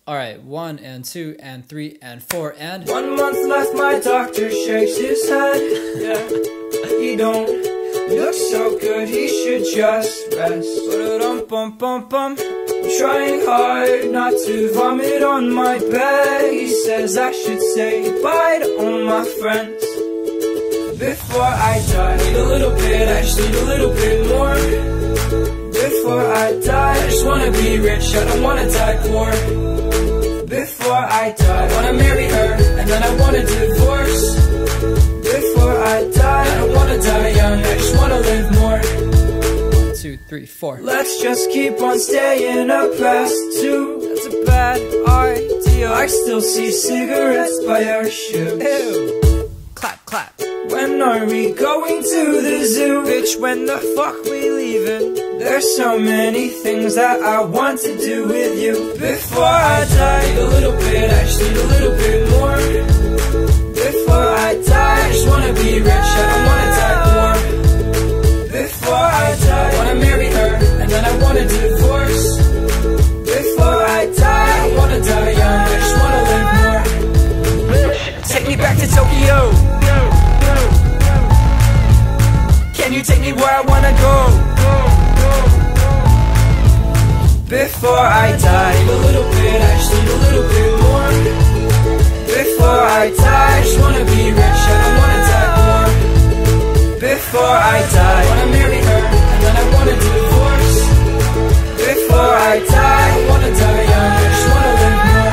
Alright, 1 and 2 and 3 and 4 and 1 month left, my doctor shakes his head. Yeah, he don't look so good, he should just rest. Ba-da-dum-bum-bum-bum. I'm trying hard not to vomit on my bed. He says I should say goodbye to all my friends before I die. Need a little bit, I just need a little bit more. Before I die, I just wanna be rich, I don't wanna die poor. Before I die, I wanna marry her, and then I want a divorce. Before I die, I don't wanna die young, I just wanna live more. 1, 2, 3, 4. Let's just keep on staying up past 2. That's a bad idea. I still see cigarettes by our shoes. Ew. Clap, clap. When are we going to the zoo? Bitch, when the fuck we leaving? There's so many things that I want to do with you. Before I die, need a little bit, I just need a little bit more. Before I die, I just wanna be rich, I don't wanna die poor. Before I die, I wanna marry her, and then I want a divorce. Before I die, I don't wanna die young, I just wanna live more. Take me back to Tokyo. Can you take me where I wanna go? Before I die, need a little bit, I just need a little bit more. Before I die, I just wanna be rich, I don't wanna die poor. Before I die, I wanna marry her, and then I want a divorce. Before I die, I wanna die young, I just wanna live more.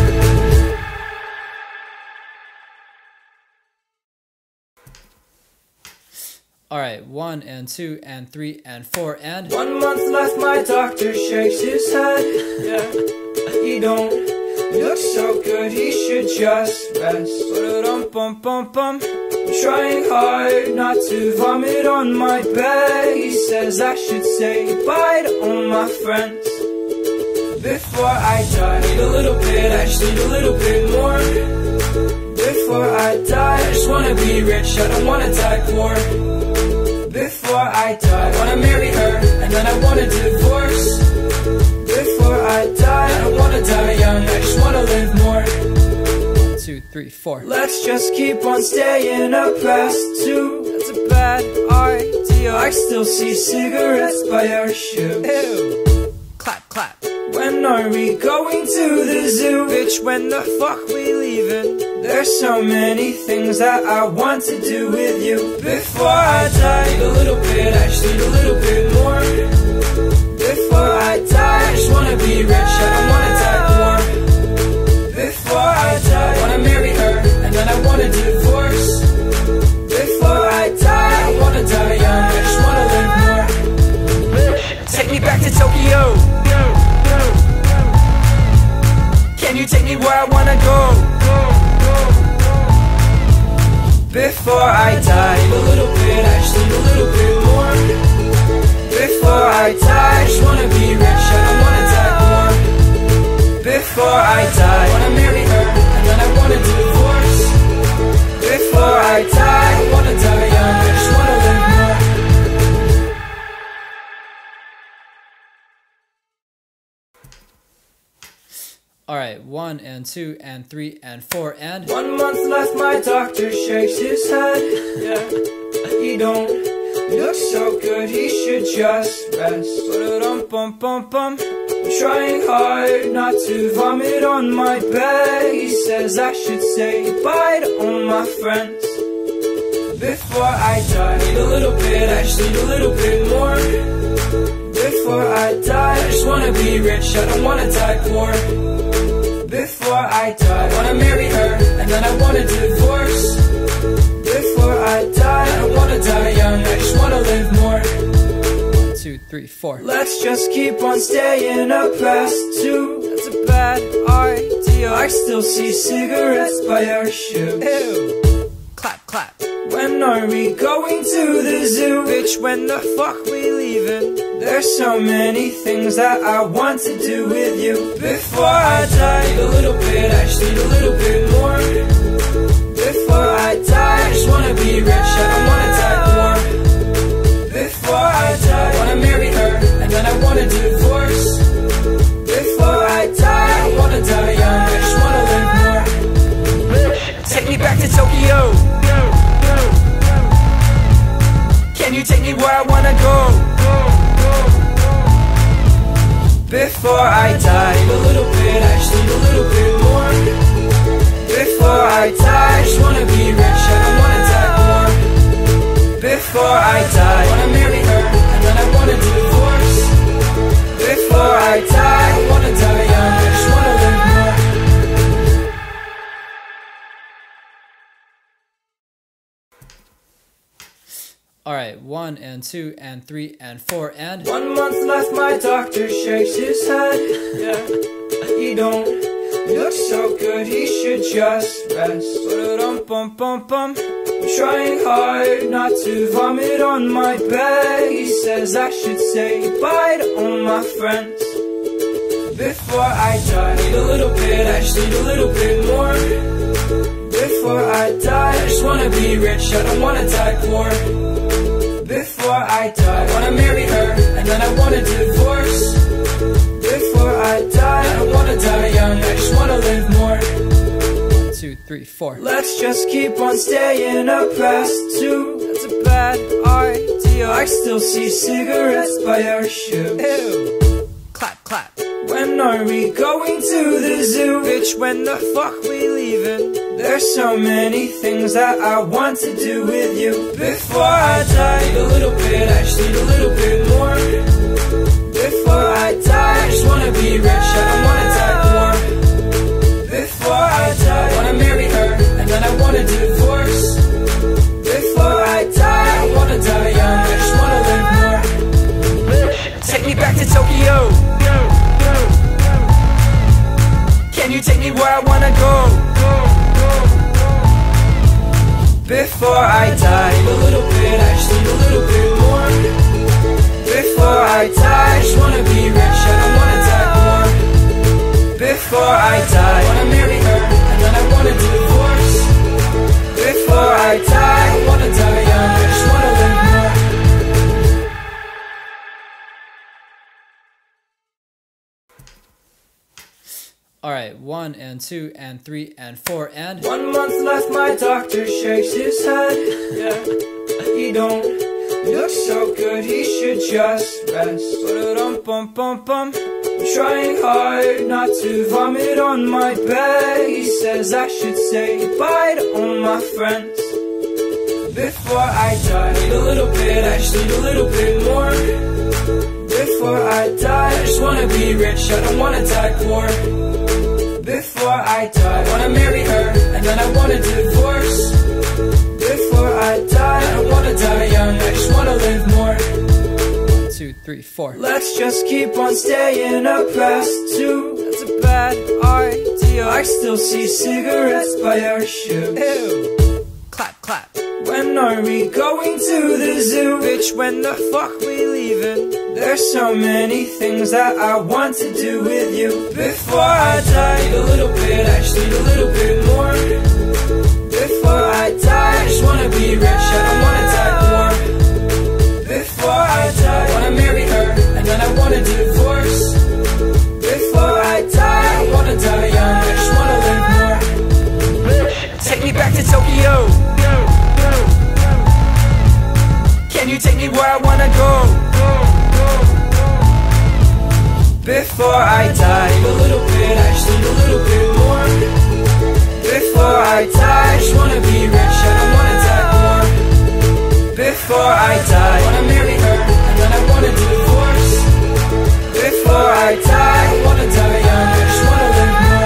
Alright, 1 and 2 and 3 and 4 and 1 month left, my doctor shakes his head. Yeah, he don't look so good, he should just rest. Ba-da-dum-bum-bum-bum. I'm trying hard not to vomit on my bed. He says I should say goodbye to all my friends before I die. Need a little bit, I just need a little bit more. Before I die, I just wanna be rich, I don't wanna die poor. Before I die, I wanna marry her, and then I want a divorce. Before I die, I don't wanna die young, I just wanna live more. 1, 2, 3, 4. Let's just keep on staying up past 2. That's a bad idea. I still see cigarettes by our shoes. Ew. Clap, clap. When are we going to the zoo? Bitch, when the fuck we leaving? There's so many things that I want to do with you. Before I die, need a little bit, I just need a little bit more. Before I die, I just wanna be rich, I don't wanna die poor. Before I die, I wanna marry her, and then I want a divorce. Before I die, I wanna die young, I just wanna live more. Take me back to Tokyo. Can you take me where I wanna go? Before I die, need a little bit, I just need a little bit more. Before I die, I just wanna be rich, I don't wanna die poor. Before I die, I wanna marry her, and then I want a divorce. Before I die, I wanna die young, I just wanna live more. Alright, 1 and 2 and 3 and 4 and 1 month left, my doctor shakes his head. Yeah, he don't look so good, he should just rest. Ba-da-dum-bum-bum-bum. I'm trying hard not to vomit on my bed. He says I should say goodbye to all my friends before I die. Need a little bit, I just need a little bit more. Before I die, I just wanna be rich, I don't wanna die poor. Before I die, I wanna marry her, and then I want a divorce. Before I die, I don't wanna die young, I just wanna live more. 1, 2, 3, 4. Let's just keep on staying up past 2. That's a bad idea. I still see cigarettes by our shoes. Ew. Clap, clap. When are we going to the zoo? Bitch, when the fuck we leaving? There's so many things that I want to do with you. Before I die, need a little bit, I just need a little bit more. Before I die, I just wanna be rich, I don't wanna die poor. Before I die, I wanna marry her, and then I want a divorce. Before I die, I wanna die Before I die, need a little bit, I just need a little bit more. Before I die, I just wanna be rich, I don't wanna die poor. Before I die, I wanna marry her, and then I wanna divorce. Before I die, I wanna die young, I just wanna live more. Alright, 1 and 2 and 3 and 4 and 1 month left, my doctor shakes his head. Yeah, he don't look so good, he should just rest. Ba-da-dum-bum-bum-bum. I'm trying hard not to vomit on my bed. He says I should say goodbye to all my friends. Before I die, need a little bit, I just need a little bit more. Before I die, I just wanna be rich, I don't wanna die poor. Before I die, I wanna marry her, and then I wanna divorce. Before I die, I don't wanna die young, I just wanna live more. 1, 2, 3, 4. Let's just keep on staying up past 2. That's a bad idea. I still see cigarettes by our shoes. Ew. Clap, clap. When are we going to the zoo? Bitch, when the fuck we leaving? There's so many things that I want to do with you. Before I die, need a little bit, I just need a little bit more. Before I die, I just wanna be rich, I don't wanna die poor. Before I die, I wanna marry her, and then I wanna divorce. Before I die, I wanna die young, I just wanna live more. Take me back to Tokyo. Can you take me where I wanna go? Before I die, need a little bit, I just need a little bit more. Before I die, I just wanna be rich, I don't wanna die poor. Before I die, I wanna marry her, and then I wanna divorce. Before I die, I wanna die young, I just wanna live more. Alright, 1 and 2 and 3 and 4 and 1 month left, my doctor shakes his head. Yeah, he don't look so good, he should just rest. Ba-da-dum-bum-bum-bum. I'm trying hard not to vomit on my bed. He says I should say goodbye to all my friends. Before I die, need a little bit, I just need a little bit more. Before I die, I just wanna be rich, I don't wanna die poor. Before I die, I wanna marry her, and then I wanna divorce. Before I die, I don't wanna die young, I just wanna live more. 1, 2, 3, 4. Let's just keep on staying up past 2. That's a bad idea. I still see cigarettes by our shoes. Ew. Clap, clap. When are we going to the zoo? Bitch, when the fuck we leaving? There's so many things that I want to do with you. Before I die, need a little bit, I just need a little bit more. Before I die, I just wanna be rich, I don't wanna die poor. Before I die, I wanna marry her, and then I wanna divorce. Before I die, I wanna die young, I just wanna live more. Take me back to Tokyo. Can you take me where I wanna go? Before I die, need a little bit, I just need a little bit more. Before I die, I just wanna be rich, I don't wanna die poor. Before I die, I wanna marry her, and then I wanna divorce. Before I die, I wanna die young, I just wanna live more.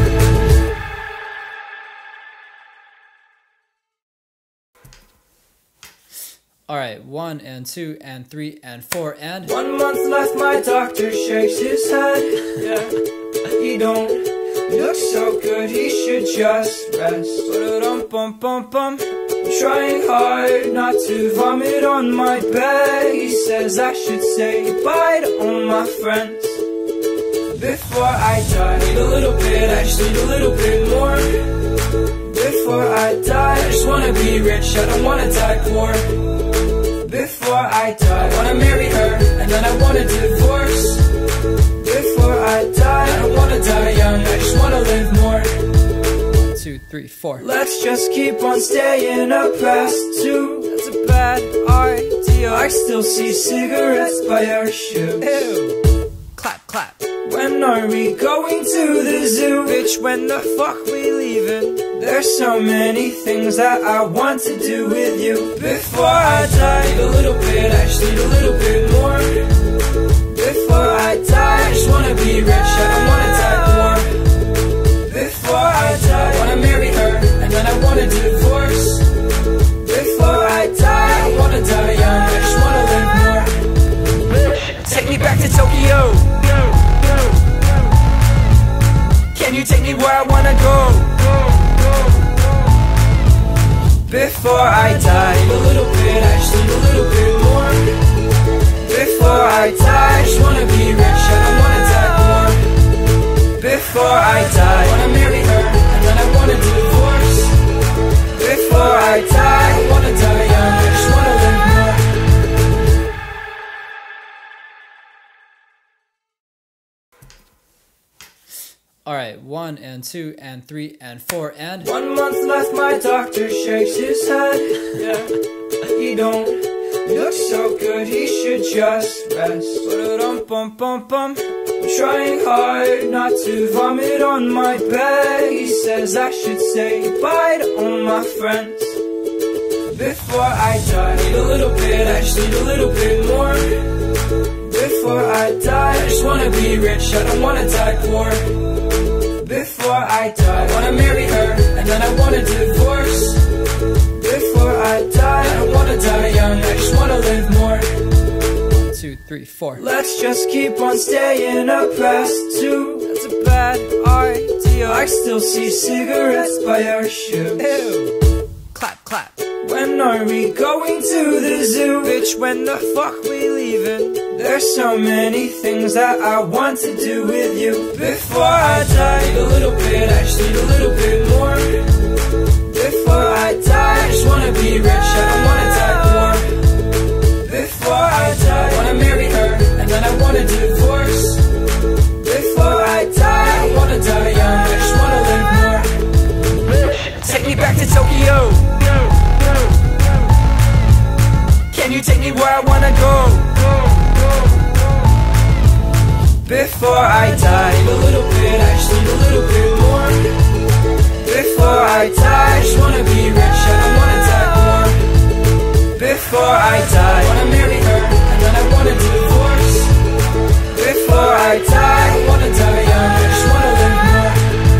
Alright, 1 and 2 and 3 and 4 and 1 month left, my doctor shakes his head. Yeah, he don't look so good, he should just rest. Ba-da-dum-bum-bum-bum. I'm trying hard not to vomit on my bed. He says I should say goodbye to all my friends. Before I die, need a little bit, I just need a little bit more. Before I die, I just wanna be rich, I don't wanna die poor. Before I die, I wanna marry her, and then I wanna divorce. Before I die, I don't wanna die young, I just wanna live more. 1, 2, 3, 4. Let's just keep on staying up past 2. That's a bad idea. I still see cigarettes by our shoes. Ew. Clap, clap. When are we going to the zoo? Bitch, when the fuck we leaving? There's so many things that I want to do with you. Before I die, need a little bit, I just need a little bit more. Before I die, I just wanna be rich, I don't wanna die poor. Before I die, I wanna marry her, and then I want a divorce. Before I die, I wanna die young, I just wanna live more. Take me back to Tokyo. Can you take me where I wanna go? Before I die, need a little bit, I just need a little bit more. Before I die, I just wanna be rich, I don't wanna die poor. Before I die, I wanna marry her, and then I want a divorce. Before I die, I wanna die young, I just wanna live more. Alright, 1 and 2 and 3 and 4 and 1 month left, my doctor shakes his head. Yeah, he don't look so good, he should just rest. Ba-da-dum-bum-bum-bum. I'm trying hard not to vomit on my bed. He says I should say bye to all my friends. Before I die, need a little bit, I just need a little bit more. Before I die, I just wanna be rich, I don't wanna die poor. Before I die, I wanna marry her, and then I want a divorce. Before I die, I don't wanna die young, I just wanna live more. 1, 2, 3, 4. Let's just keep on staying up past 2. That's a bad idea. I still see cigarettes by our shoes. Ew. Clap, clap. When are we going to the zoo? Bitch, when the fuck we leaving? There's so many things that I want to do with you. Before I die, need a little bit, I just need a little bit more. Before I die, I just wanna be rich, I don't wanna die poor. Before I die, I wanna marry her, and then I want a divorce. Before I die, I wanna die young, I just wanna live more. Take me back to Tokyo. Can you take me where I wanna go? Before I die, need a little bit, I just need a little bit more. Before I die, I just wanna be rich, I don't wanna die poor. Before I die, I wanna marry her, and then I want a divorce. Before I die, I wanna die young, I just wanna live more.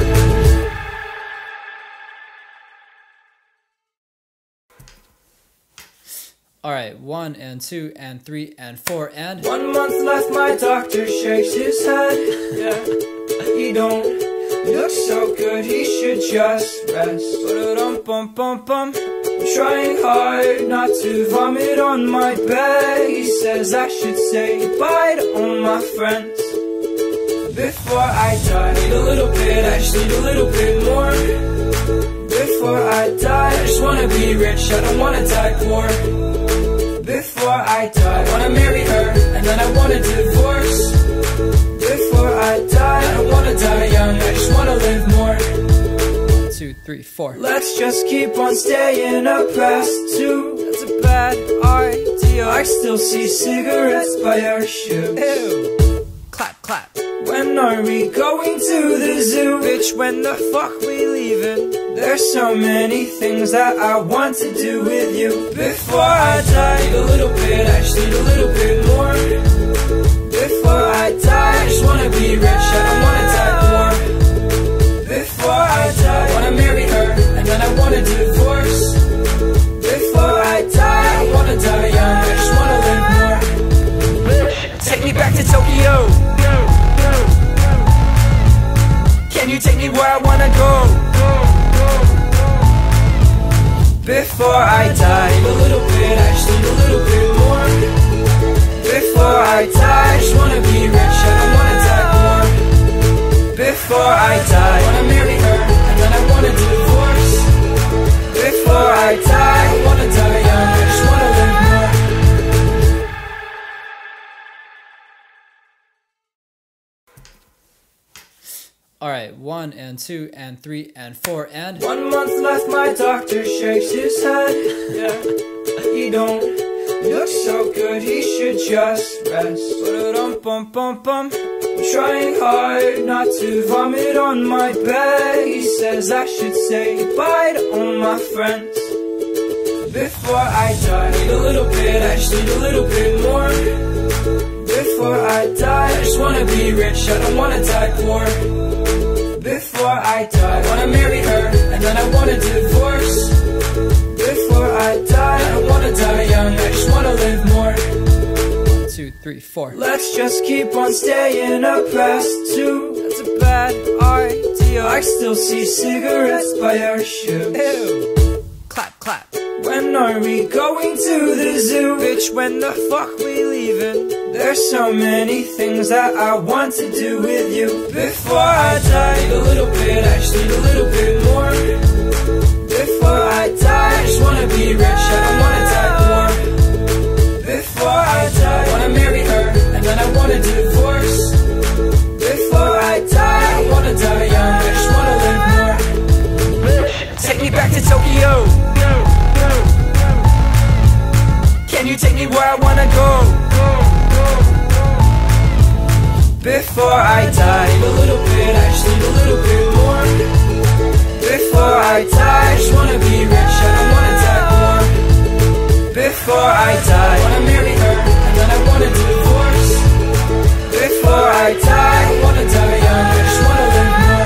Alright, 1 and 2 and 3 and 4 and 1 month left, my doctor shakes his head. Yeah, he don't look so good, he should just rest. Ba-da-dum-bum-bum-bum. I'm trying hard not to vomit on my bed. He says I should say bye to all my friends. Before I die, need a little bit, I just need a little bit more. Before I die, I just wanna be rich, I don't wanna die poor. Before I die, I wanna marry her, and then I want a divorce. Before I die, I don't wanna die young, I just wanna live more. 1, 2, 3, 4. Let's just keep on staying up past 2. That's a bad idea. I still see cigarettes by our shoes. Ew. Clap, clap. When are we going to the zoo? Bitch, when the fuck we leaving? There's so many things that I want to do with you. Before I die, need a little bit, I just need a little bit more. Before I die, I just wanna be rich, I don't wanna die poor. Before I die, I wanna marry her, and then I want a divorce. Before I die, I wanna die young, I just wanna live more. Take me back to Tokyo. Can you take me where I wanna go? Before I die, need a little bit, I just need a little bit more. Before I die, I just wanna be rich, I don't wanna die poor. Before I die, I wanna marry her, and then I want a divorce. Before I die, I wanna die young, I just wanna live more. Alright, 1 and 2 and 3 and 4 and 1 month left, my doctor shakes his head. Yeah, he don't look so good, he should just rest. Ba-da-dum-bum-bum-bum. I'm trying hard not to vomit on my bed. He says I should say goodbye to all my friends before I die. Need a little bit, I just need a little bit more. Before I die, I just wanna be rich, I don't wanna die poor. Before I die, I wanna marry her, and then I want a divorce. Before I die, I don't wanna die young, I just wanna live more. 1, 2, 3, 4. Let's just keep on staying up past 2. That's a bad idea. I still see cigarettes by our shoes. Ew. Clap, clap. When are we going to the zoo? Bitch, when the fuck we leaving? There's so many things that I want to do with you. Before I die, need a little bit, I just need a little bit more. Before I die, I just wanna be rich, I don't wanna die poor. Before I die, I wanna marry her, and then I want a divorce. Before I die, I don't wanna die young, I just wanna live more. Take me back to Tokyo. Can you take me where I wanna go? Before I die, need a little bit, I just need a little bit more. Before I die, I just wanna be rich, I don't wanna die poor. Before I die, I wanna marry her, and then I want a divorce. Before I die, I wanna die young, I just wanna live more.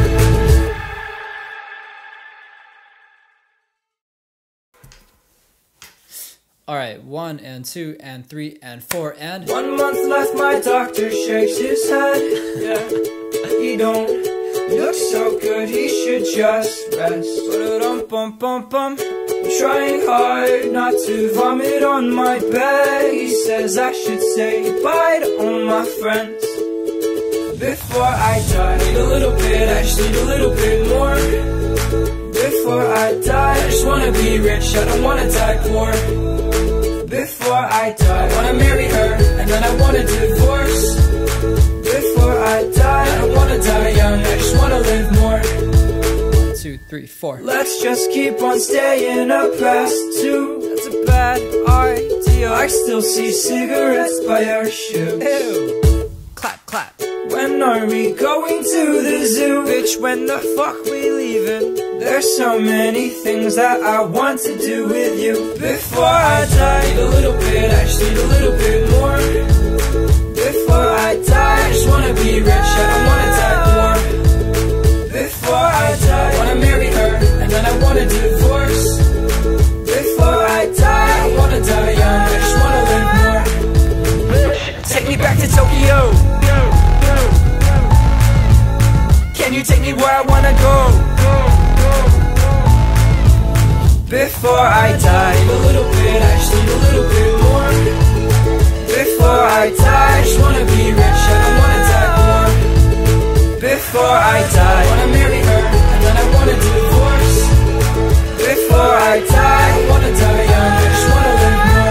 Alright, 1 and 2 and 3 and 4 and 1 month left, my doctor shakes his head. Yeah, he don't look so good, he should just rest. Ba-da-dum-bum-bum-bum. I'm trying hard not to vomit on my bed. He says I should say goodbye to all my friends before I die. Need a little bit, I just need a little bit more. Before I die, I just wanna be rich, I don't wanna die poor. Before I die, I wanna marry her, and then I want a divorce. Before I die, I don't wanna die young, I just wanna live more. 1, 2, 3, 4. Let's just keep on staying up past 2. That's a bad idea. I still see cigarettes by our shoes. Ew. Clap, clap. When are we going to the zoo? Bitch, when the fuck we leaving? There's so many things that I want to do with you. Before I die, need a little bit, I just need a little bit more. Before I die, I just wanna be rich, I don't wanna die poor. Before I die, I wanna marry her, and then I want a divorce. Before I die, I wanna die young, I just wanna live more. Take me back to Tokyo. Can you take me where I wanna go? Before I die, need a little bit, I just need a little bit more. Before I die, I just wanna be rich, I don't wanna die poor. Before I die, I wanna marry her, and then I want a divorce. Before I die, I wanna die young, I just wanna live more.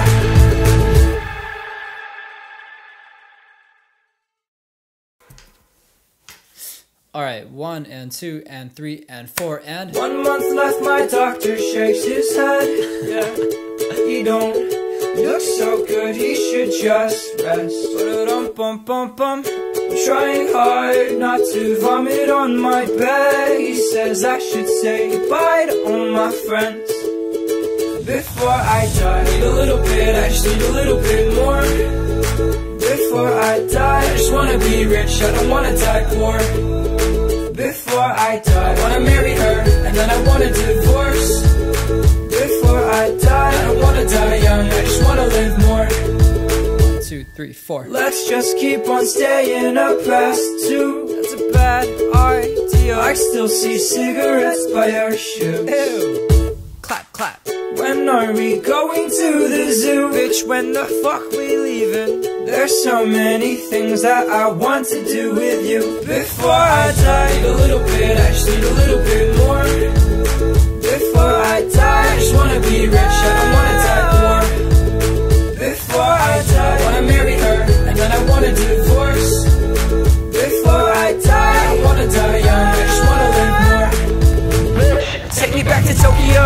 Alright, 1 and 2 and 3 and 4 and 1 month left, my doctor shakes his head. Yeah, he don't look so good, he should just rest. Ba-da-dum-bum-bum-bum. I'm trying hard not to vomit on my bed. He says I should say goodbye to all my friends before I die. Need a little bit, I just need a little bit more. Before I die, I just wanna be rich, I don't wanna die poor. Before I die, I wanna marry her, and then I want a divorce. Before I die, I don't wanna die young, I just wanna live more. 1, 2, 3, 4. Let's just keep on staying up past 2. That's a bad idea. I still see cigarettes by our shoes. Ew. Clap, clap. When are we going to the zoo? Bitch, when the fuck we leaving? There's so many things that I want to do with you. Before I die, need a little bit, I just need a little bit more. Before I die, I just wanna be rich, I don't wanna die poor. Before I die, I wanna marry her, and then I want a divorce. Before I die, I wanna die young, I just wanna live more. Take me back to Tokyo.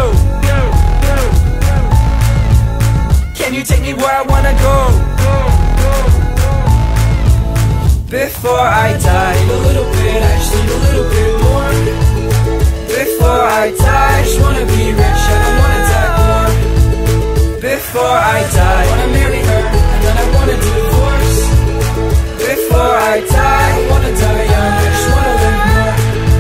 Can you take me where I wanna go? Before I die, need a little bit, I just need a little bit more. Before I die, I just wanna be rich, I don't wanna die poor. Before I die, I wanna marry her, and then I wanna divorce. Before I die, I wanna die young, I just wanna live more.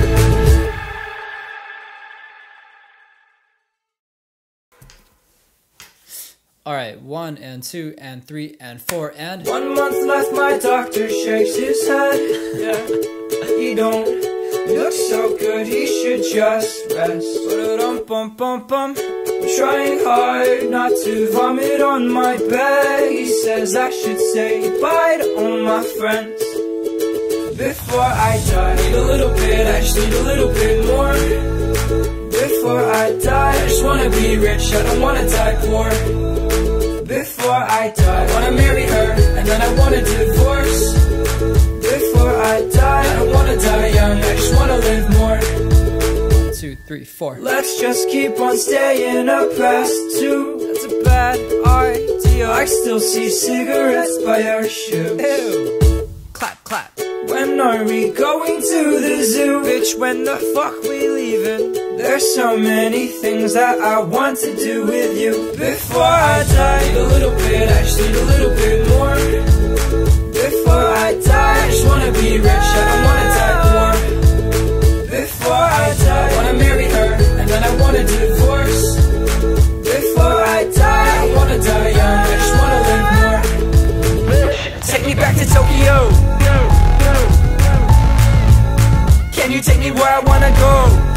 Alright, 1 and 2 and 3 and 4 and 1 month left, my doctor shakes his head. Yeah, he don't look so good, he should just rest. Ba-da-dum-bum-bum-bum. I'm trying hard not to vomit on my bed. He says I should say goodbye to all my friends. Before I die, need a little bit, I just need a little bit more. Before I die, I just wanna be rich, I don't wanna die poor. Before I die, I wanna marry her, and then I wanna divorce. Before I die, I don't wanna die young, I just wanna live more. 1, 2, 3, 4. Let's just keep on staying up past 2. That's a bad idea. I still see cigarettes by our shoes. Ew. Clap, clap. When are we going to the zoo? Bitch, when the fuck we leaving? There's so many things that I want to do with you. Before I die, need a little bit, I just need a little bit more. Before I die, I just wanna be rich, I don't wanna die poor. Before I die, I wanna marry her, and then I wanna divorce. Before I die, I wanna die young, I just wanna live more. Take me back to Tokyo. Can you take me where I wanna go?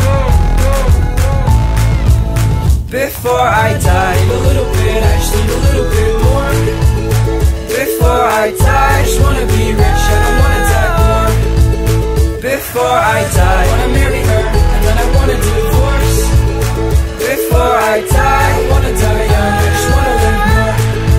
Before I die, need a little bit, I just need a little bit more. Before I die, I just wanna be rich, I don't wanna die poor. Before I die, I wanna marry her, and then I wanna divorce. Before I die, I wanna die young, I just wanna live more.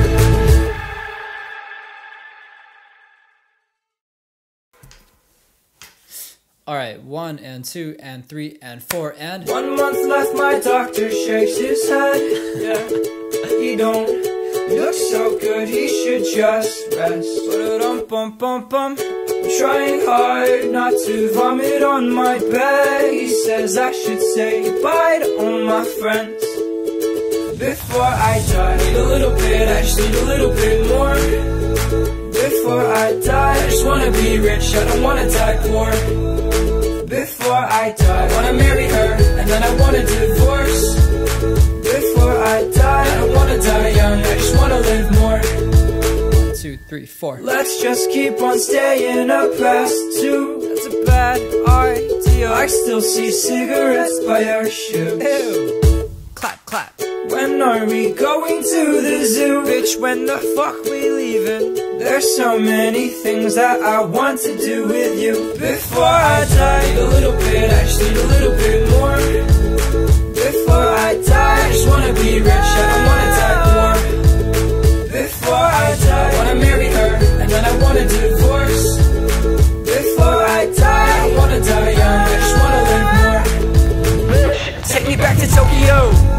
Alright, 1 and 2 and 3 and 4 and 1 month left, my doctor shakes his head. Yeah, he don't look so good, he should just rest. Ba-da-dum-bum-bum-bum. I'm trying hard not to vomit on my bed. He says I should say goodbye to all my friends. Before I die, need a little bit, I just need a little bit more. Before I die, I just wanna be rich, I don't wanna die poor. Before I die, I wanna marry her, and then I wanna divorce. Before I die, I don't wanna die young, I just wanna live more. 1, 2, 3, 4. Let's just keep on staying up past 2. That's a bad idea. I still see cigarettes by our shoes. Ew. Clap, clap. When are we going to the zoo? Bitch, when the fuck we leaving? There's so many things that I want to do with you. Before I die, need a little bit, I just need a little bit more. Before I die, I just wanna be rich, I don't wanna die poor. Before I die, I wanna marry her, and then I wanna divorce. Before I die, I wanna die young, I just wanna live more. Take me back to Tokyo.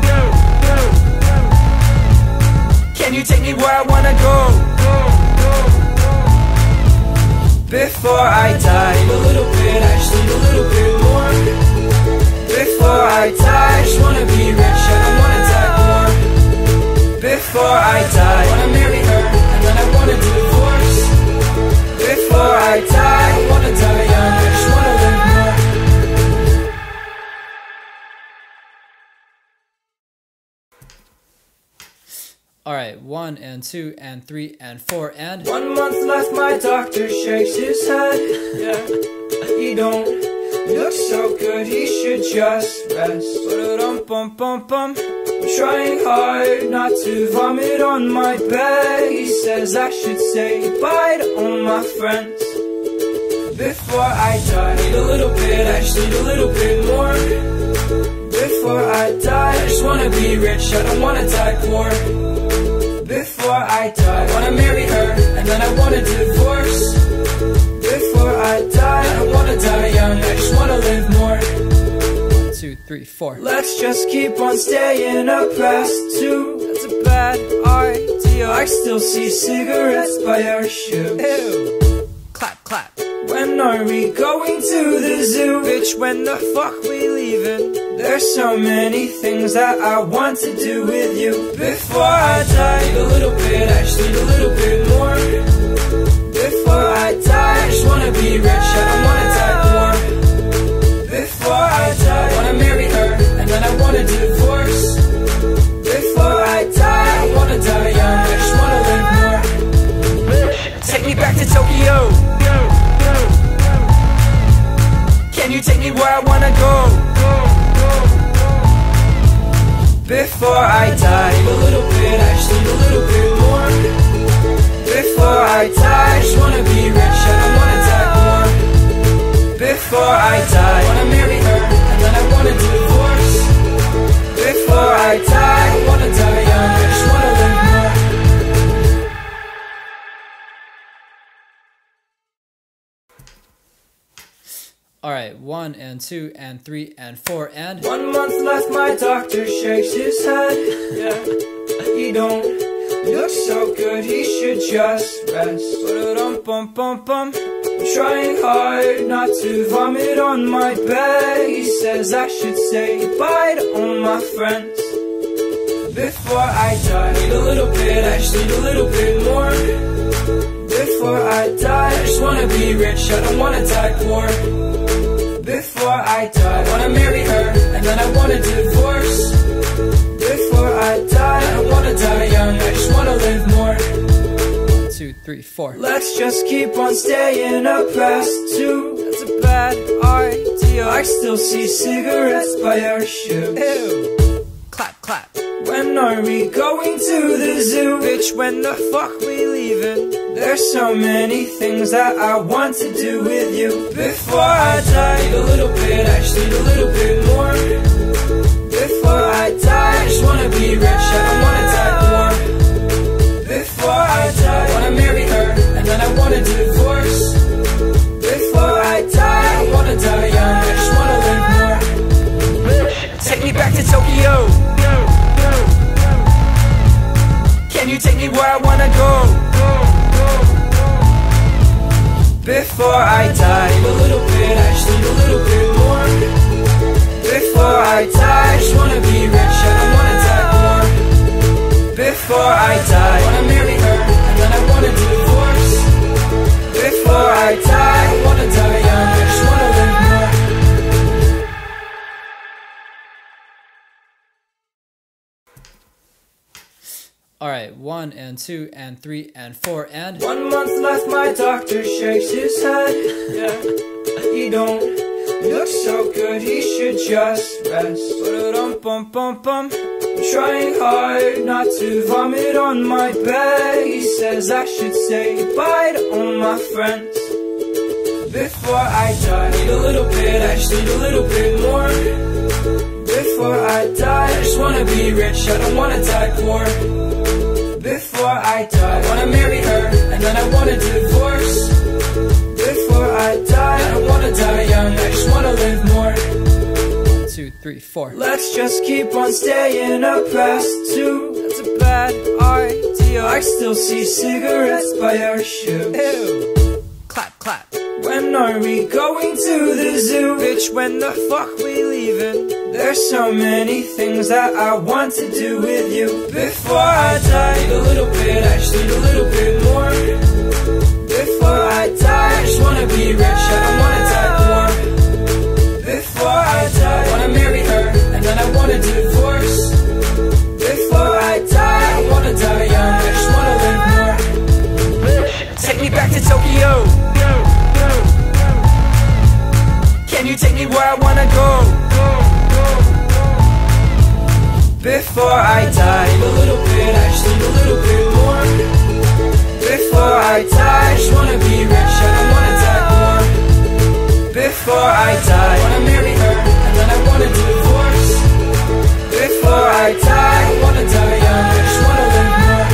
Can you take me where I wanna go? Before I die, need a little bit, I just need a little bit more. Before I die, I just wanna be rich, I don't wanna die poor. Before I die, I wanna marry her, and then I wanna divorce. Before I die, I wanna die young, I just wanna live more. Alright, 1 and 2 and 3 and 4 and 1 month left, my doctor shakes his head. Yeah, he don't look so good, he should just rest. Ba-da-dum-bum-bum-bum. I'm trying hard not to vomit on my bed. He says I should say goodbye to all my friends. Before I die, need a little bit, I just need a little bit more. Before I die, I just wanna be rich, I don't wanna die poor. Before I die, I wanna marry her, and then I wanna divorce. Before I die, I don't wanna die young, I just wanna live more. 1, 2, 3, 4. Let's just keep on staying up past 2. That's a bad idea. I still see cigarettes by our shoes. Ew. Clap, clap. When When are we going to the zoo? Bitch, when the fuck we leaving? There's so many things that I want to do with you. Before I die, need a little bit, I just need a little bit more. Before I die, I just wanna be rich, I don't wanna die poor. Before I die, I wanna marry her, and then I want a divorce. Before I die, I wanna die young, I just wanna live more. Take me back to Tokyo. Can you take me where I wanna go? Before I die, need a little bit, I just need a little bit more. Before I die, I just wanna be rich, I don't wanna die poor. Before I die, I wanna marry her, and then I want a divorce. Before I die, I wanna die young, I just wanna live more. Alright, 1 and 2 and 3 and 4 and 1 month left, my doctor shakes his head. Yeah, he don't look so good, he should just rest. I'm trying hard not to vomit on my bed. He says I should say bye to all my friends. Before I die, need a little bit, I just need a little bit more. Before I die, I just wanna be rich, I don't wanna die poor. Before I die, I wanna marry her, and then I want a divorce. Before I die, I don't wanna die young, I just wanna live more. 1, 2, 3, 4. Let's just keep on staying up past 2. That's a bad idea. I still see cigarettes by our shoes. Ew. Clap, clap. When are we going to the zoo? Bitch, when the fuck we leaving? There's so many things that I want to do with you. Before I die, need a little bit, I just need a little bit more. Before I die, I just wanna be rich, I don't wanna die poor. Before I die, I wanna marry her, and then I want a divorce. Before I die, I wanna die young, I just wanna live more. Take me back to Tokyo. Can you take me where I wanna go? Before I die, need a little bit, I just need a little bit more. Before I die, I just wanna be rich, I don't wanna die poor. Before I die, I wanna marry her, and then I want a divorce. Before I die, I wanna die young, I just wanna live more. Alright, 1 and 2 and 3 and 4 and 1 month left, my doctor shakes his head. Yeah, he don't look so good, he should just rest. I'm trying hard not to vomit on my bed. He says I should say bye to all my friends. Before I die, need a little bit, I just need a little bit more. Before I die, I just wanna be rich, I don't wanna die poor. Before I die, I wanna marry her, and then I want a divorce. Before I die, I don't wanna die young, I just wanna live more. 1, 2, 3, 4. Let's just keep on staying up past 2. That's a bad idea. I still see cigarettes by our shoes. Ew. Clap, clap. When are we going to the zoo? Bitch, when the fuck we leaving? There's so many things that I want to do with you. Before I die, need a little bit, I just need a little bit more. Before I die, I just wanna be rich, I don't wanna die poor. Before I die, I wanna marry her, and then I want a divorce. Before I die, I wanna die young, I just wanna live more. Take me back to Tokyo. Can you take me where I wanna go? Before I die, need a little bit, I just need a little bit more. Before I die, I just wanna be rich, I don't wanna die poor. Before I die, I wanna marry her, and then I want a divorce. Before I die, I wanna die young, I just wanna live more.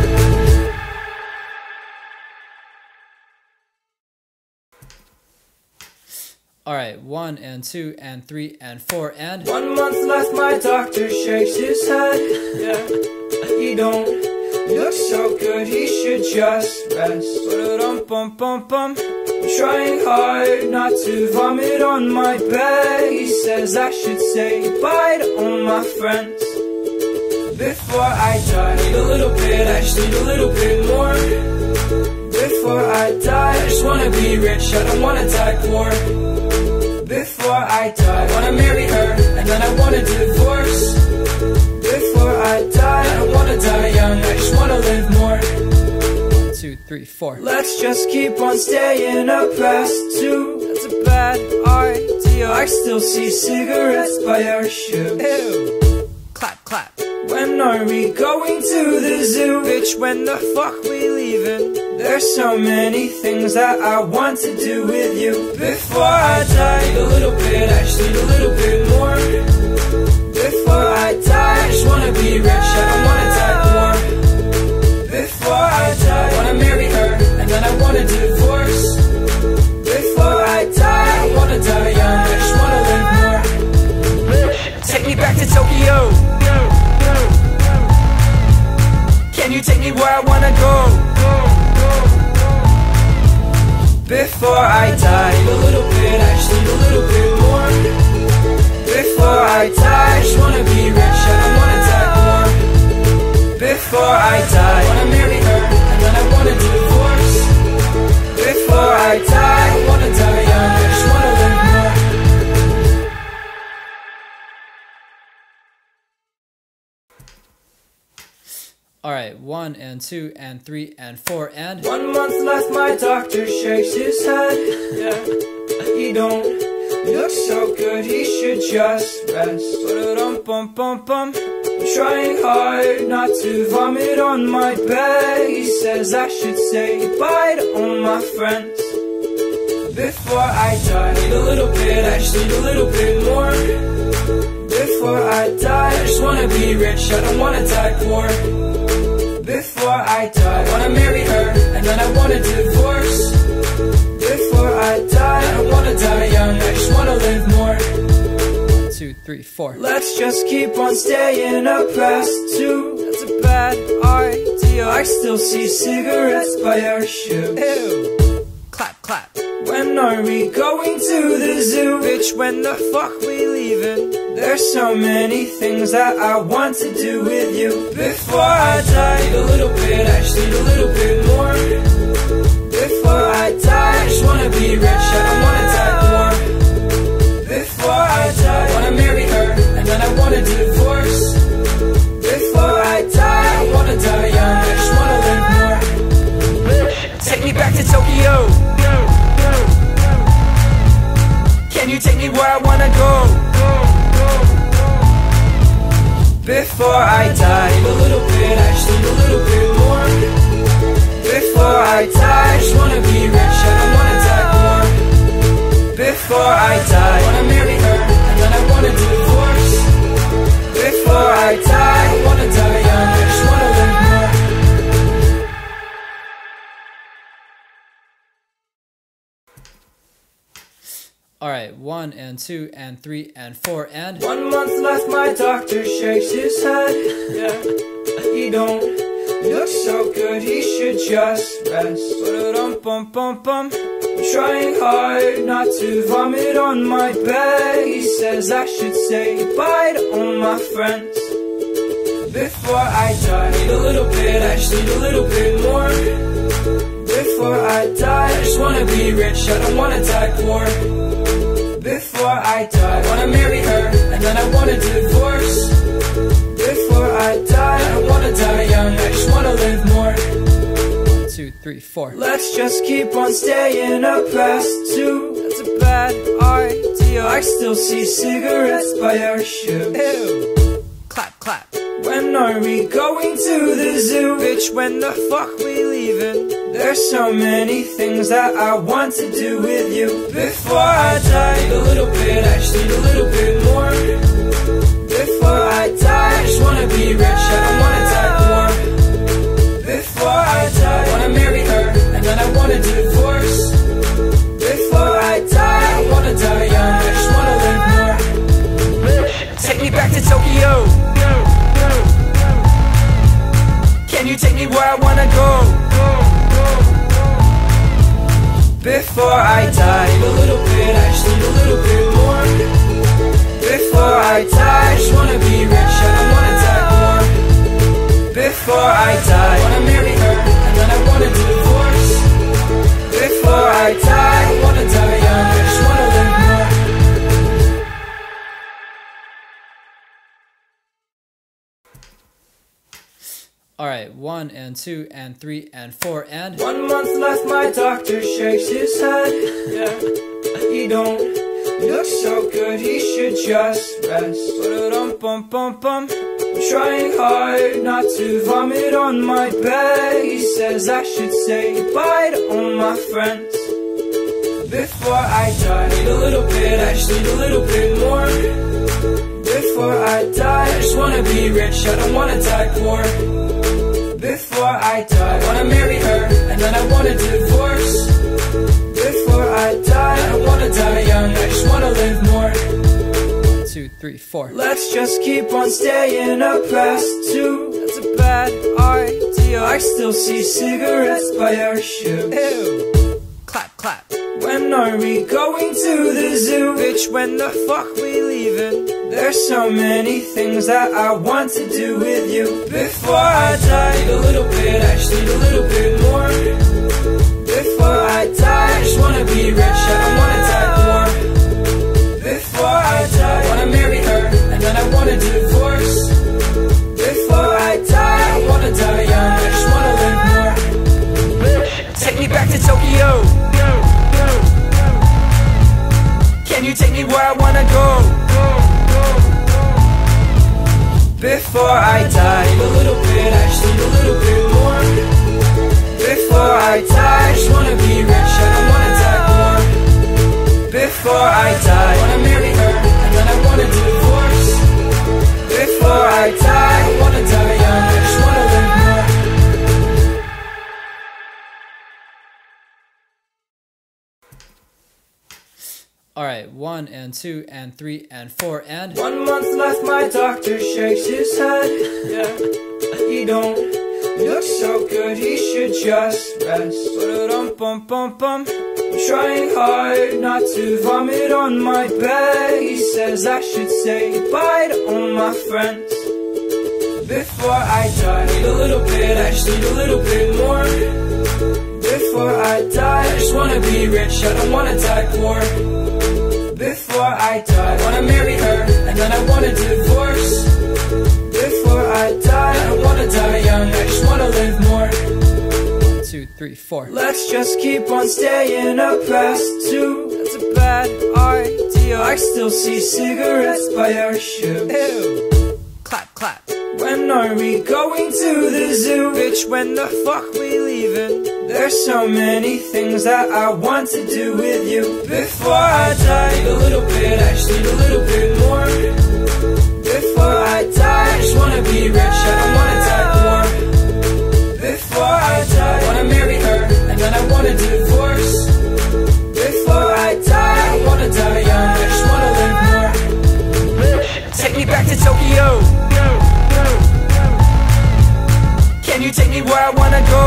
Alright, 1 and 2 and 3 and 4 and 1 month left, my doctor shakes his head. Yeah, he don't look so good, he should just rest. I'm I'm trying hard not to vomit on my bed. He says I should say goodbye to all my friends before I die. Need a little bit, I just need a little bit more. Before I die, I just wanna be rich, I don't wanna die poor. Before I die, I wanna marry her, and then I want a divorce. Before I die, I don't wanna die young, I just wanna live more. 1, 2, 3, 4. Let's just keep on staying up past 2. That's a bad idea. I still see cigarettes by our shoes. Ew. Clap, clap. When are we going to the zoo? Bitch, when the fuck we leaving? There's so many things that I want to do with you. Before I die, need a little bit, I just need a little bit more. Before I die, I just wanna be rich, I don't wanna die poor. Before I die, I wanna marry her, and then I want a divorce. Before I die, I don't wanna die young, I just wanna live more. Take me back to Tokyo. Can you take me where I wanna go? Before I die, need a little bit, I just need a little bit more. Before I die, I just wanna be rich, I don't wanna die poor. Before I die, I wanna marry her, and then I want a divorce. Before I die, I wanna die young, I just wanna live more. Alright, 1 and 2 and 3 and 4 and 1 month left, my doctor shakes his head. Yeah, he don't look so good, he should just rest. Ba-da-dum-bum-bum-bum. I'm trying hard not to vomit on my bed. He says I should say goodbye to all my friends before I die. Need a little bit, I just need a little bit more. Before I die, I just wanna be rich, I don't wanna die poor. Before I die, I wanna marry her, and then I want a divorce. Before I die, I don't wanna die young, I just wanna live more. 1, 2, 3, 4. Let's just keep on staying up past 2. That's a bad idea. I still see cigarettes by our shoes. Ew. Clap, clap. When are we going to the zoo? Bitch, when the fuck we leaving? There's so many things that I want to do with you. Before I die, need a little bit, I just need a little bit more. Before I die, I just wanna be rich, I don't wanna die poor. Before I die, I wanna marry her, and then I want a divorce. Before I die, I wanna die young, I just wanna live more. Take me back to Tokyo. Can you take me where I wanna go? Before I die, need a little bit, I just need a little bit more. Before I die, I just wanna be rich, I don't wanna die poor. Before I die, I wanna marry her, and then I want a divorce. Before I die, I wanna die young, I just wanna live more. Alright, 1 and 2 and 3 and 4 and 1 month left, my doctor shakes his head. Yeah, he don't look so good, he should just rest. Ba-da-dum-bum-bum-bum. I'm trying hard not to vomit on my bed. He says I should say goodbye to all my friends before I die. Need a little bit, I just need a little bit more. Before I die, I just wanna be rich, I don't wanna die poor. Before I die, I wanna marry her, and then I want a divorce. Before I die, I don't wanna die young, I just wanna live more. 1, 2, 3, 4. Let's just keep on staying up past 2. That's a bad idea. I still see cigarettes by our shoes. Ew. Clap, clap. When are we going to the zoo? Bitch, when the fuck we leaving? There's so many things that I want to do with you. Before I die, need a little bit, I just need a little bit more. Before I die, I just wanna be rich, I don't wanna die poor. Before I die, I wanna marry her, and then I want a divorce. Before I die, I wanna die young, I just wanna live more. Take me back to Tokyo. Can you take me where I wanna go? Before before I die. Need a little bit, I just need a little bit more. Before I die, I just wanna be rich, I don't wanna die poor. Before I die, I wanna marry her, and then I wanna divorce. Before I die, I wanna die young, I just wanna live more. Alright, 1 and 2 and 3 and 4 and 1 month left, my doctor shakes his head. Yeah, he don't look so good, he should just rest. Ba-da-dum-bum-bum-bum. I'm trying hard not to vomit on my bed. He says I should say goodbye to all my friends. Before I die, need a little bit, I just need a little bit more. Before I die, I just wanna be rich, I don't wanna die poor. Before I die, I wanna marry her, and then I wanna divorce. Before I die, I don't wanna die young, I just wanna live more. 1, 2, 3, 4. Let's just keep on staying up past 2. That's a bad idea. I still see cigarettes by our shoes. Ew. Clap, clap. When are we going to the zoo? Bitch, when the fuck we leaving? There's so many things that I want to do with you. Before I die, need a little bit, I just need a little bit more. Before I die, I just wanna be rich, I don't wanna die poor. Before I die, I wanna marry her, and then I wanna divorce. Before I die, I wanna die young, I just wanna live more. Take me back to Tokyo. Can you take me where I wanna go? Before I die, need a little bit, I just need a little bit more. Before I die, I just wanna be rich, I don't wanna die poor. Before I die, I wanna marry her, and then I wanna divorce. Before I die, I wanna die young, I just wanna live more. Alright, 1 and 2 and 3 and 4 and 1 month left, my doctor shakes his head. Yeah, he don't look so good, he should just rest. Ba-da-dum-bum-bum-bum. I'm trying hard not to vomit on my bed. He says I should say goodbye to all my friends. Before I die, need a little bit, I just need a little bit more. Before I die, I just wanna be rich, I don't wanna die poor. Before I die, I wanna marry her, and then I wanna divorce. Before I die, I don't wanna die young, I just wanna live more. 1, 2, 3, 4. Let's just keep on staying up past 2. That's a bad idea. I still see cigarettes by our shoes. Ew. Clap, clap. When are we going to the zoo? Bitch, when the fuck we leaving? There's so many things that I want to do with you. Before I die, need a little bit, I just need a little bit more. Before I die, I just wanna be rich, I don't wanna die poor. Before I die, I wanna marry her, and then I wanna divorce. Before I die, I wanna die young, I just wanna live more. Take me back to Tokyo. Can you take me where I wanna go?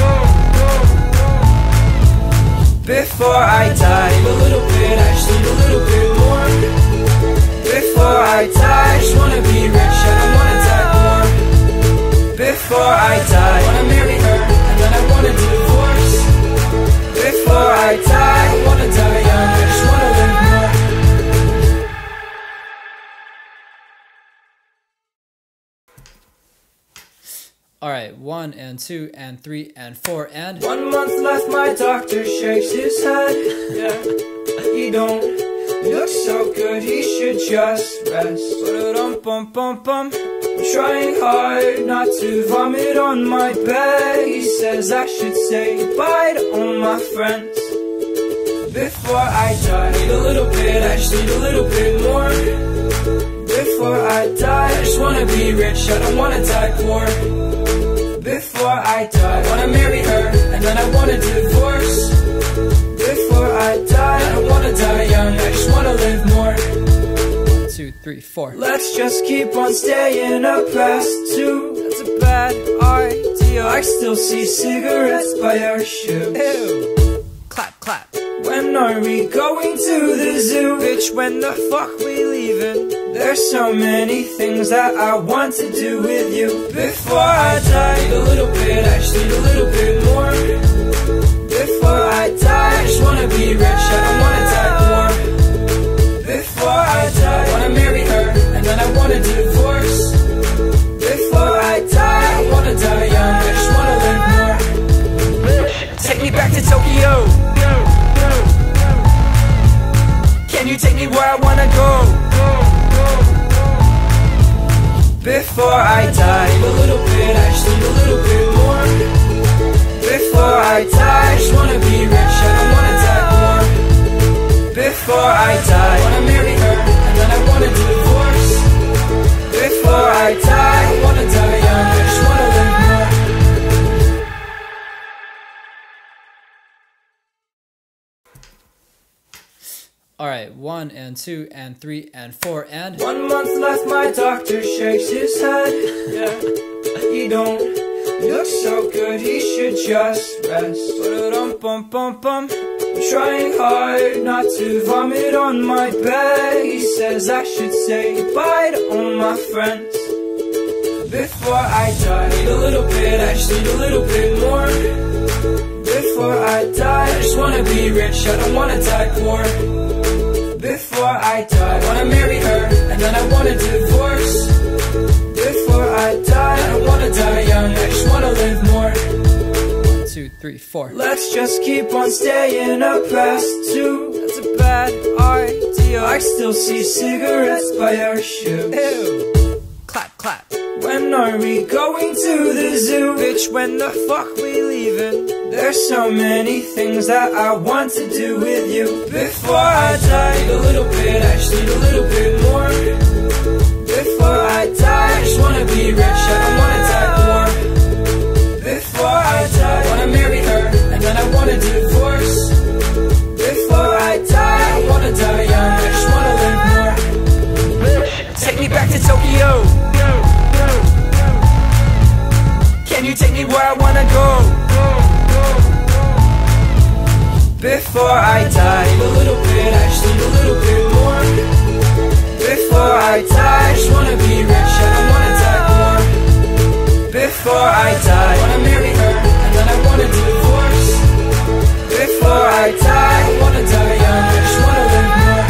Before I die, need a little bit, I just need a little bit more. Before I die, I just wanna be rich, I don't wanna die poor. Before I die, I wanna marry her, and then I wanna divorce. Before I die, I wanna die young, I just wanna live more. Alright, 1 and 2 and 3 and 4 and 1 month left, my doctor shakes his head. Yeah, he don't look so good, he should just rest. Ba-da-dum-bum-bum-bum. I'm trying hard not to vomit on my bed. He says I should say goodbye to all my friends. Before I die, need a little bit, I just need a little bit more. Before I die, I just wanna be rich, I don't wanna die poor. Before I die, I wanna marry her, and then I wanna divorce. Before I die, I don't wanna die young, I just wanna live more. 1, 2, 3, 4. Let's just keep on staying up past 2. That's a bad idea. I still see cigarettes by our shoes. Ew. Clap, clap. When are we going to the zoo? Bitch, when the fuck we leaving? There's so many things that I want to do with you. Before I die, need a little bit, I just need a little bit more. Before I die, I just wanna be rich, I don't wanna die poor. Before I die, I wanna marry her, and then I want a divorce. Before I die, I wanna die young, I just wanna live more. Take me back to Tokyo. Can you take me where I wanna go? Before I die, need a little bit, I just need a little bit more. Before I die, I just wanna be rich, I don't wanna die poor. Before I die, I wanna marry her, and then I want a divorce. Before I die, I wanna die young, I just wanna live more. Alright, 1 and 2 and 3 and 4 and 1 month left, my doctor shakes his head. Yeah, he don't look so good, he should just rest. I'm trying hard not to vomit on my bed. He says I should say goodbye to all my friends. Before I die, need a little bit, I just need a little bit more. Before I die, I just wanna be rich, I don't wanna die poor. Before I die, I wanna marry her, and then I want a divorce. Before I die, I don't wanna die young, I just wanna live more. 1, 2, 3, 4. Let's just keep on staying up past 2. That's a bad idea. I still see cigarettes by our shoes. Ew. Clap, clap. When are we going to the zoo? Bitch, when the fuck we leaving? There's so many things that I want to do with you. Before I die, need a little bit, I just need a little bit more. Before I die, I just wanna be rich, I don't wanna die poor. Before I die, I wanna marry her, and then I want a divorce. Before I die, I wanna die young, I just wanna live more. Take me back to Tokyo. Can you take me where I wanna go? Before I die, need a little bit, I just need a little bit more. Before I die, I just wanna be rich, I don't wanna die poor. Before I die, I wanna marry her, and then I want a divorce. Before I die, I wanna die young, I just wanna live more.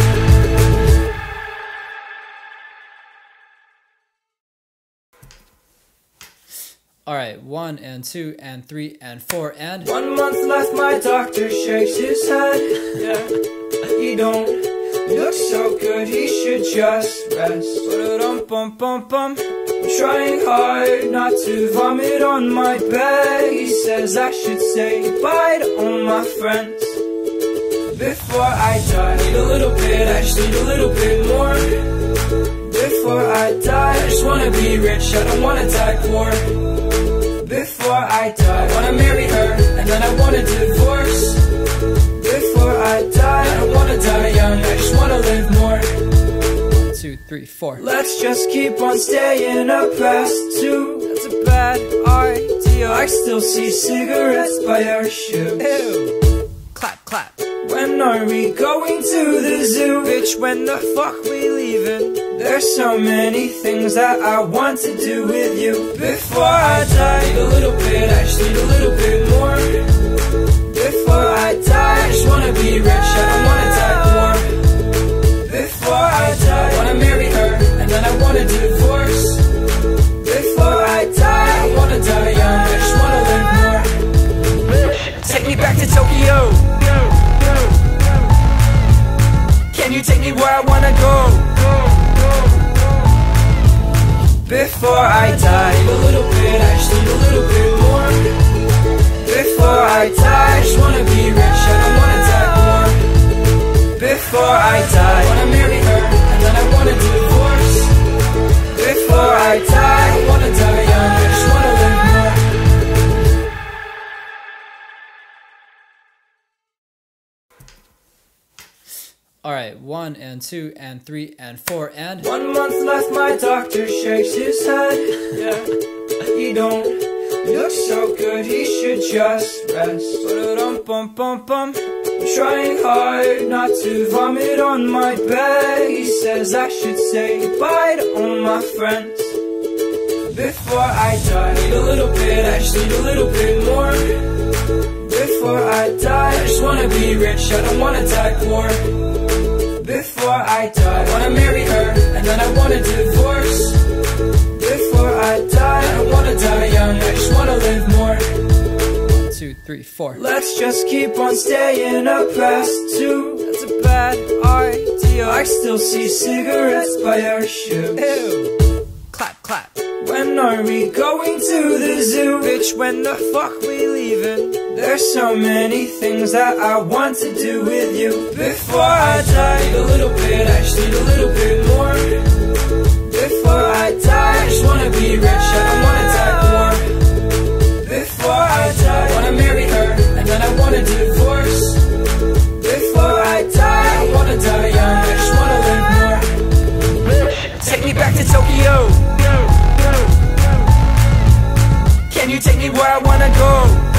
Alright, 1 and 2 and 3 and 4 and 1 month left, my doctor shakes his head. Yeah, he don't look so good, he should just rest. I'm trying hard not to vomit on my bed. He says I should say goodbye to all my friends. Before I die, need a little bit, I just need a little bit more. Before I die, I just wanna be rich, I don't wanna die poor. Before I die, I wanna marry her, and then I want a divorce. Before I die, I don't wanna die young, I just wanna live more. 1, 2, 3, 4. Let's just keep on staying up past 2. That's a bad idea. I still see cigarettes by our shoes. Ew. Clap, clap. When are we going to the zoo? Bitch, when the fuck we leaving? There's so many things that I want to do with you. Before I die, need a little bit, I just need a little bit more. Before I die, I just wanna be rich, I don't wanna die poor. Before I die, I wanna marry her, and then I want a divorce. Before I die, I wanna die young, I just wanna live more. Take me back to Tokyo. Can you take me where I wanna go? Before I die, need a little bit, I just need a little bit more. Before I die, I just wanna be rich, I don't wanna die poor. Before I die, I wanna marry her, and then I want a divorce. Before I die, I wanna die young, I just wanna live more. Alright, 1 and 2 and 3 and 4 and 1 month left, my doctor shakes his head. Yeah, he don't look so good, he should just rest. I'm I'm trying hard not to vomit on my bed. He says I should say goodbye to all my friends before I die. Need a little bit, I just need a little bit more. Before I die, I just wanna be rich, I don't wanna die poor. Before I die, I wanna marry her, and then I want a divorce. Before I die, I don't wanna die young, I just wanna live more. 1, 2, 3, 4. Let's just keep on staying up past 2. That's a bad idea. I still see cigarettes by our shoes. Ew. Clap, clap. When are we going to the zoo? Bitch, when the fuck we leaving? There's so many things that I want to do with you. Before I die, need a little bit, I just need a little bit more. Before I die, I just wanna be rich, I don't wanna die poor. Before I die, I wanna marry her, and then I want a divorce. Before I die, I don't wanna die young, I just wanna live more. Take me back to Tokyo. Can you take me where I wanna go?